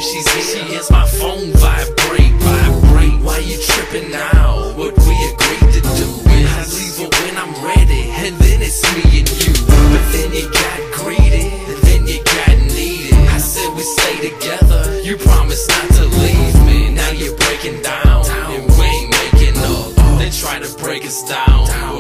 She hears my phone vibrate. Why you tripping now? What we agreed to do is leave her when I'm ready, and then it's me and you. But then you got greedy, and then you got needed. I said we stay together, you promised not to leave me. Now you're breaking down, and we ain't making up. They try to break us down.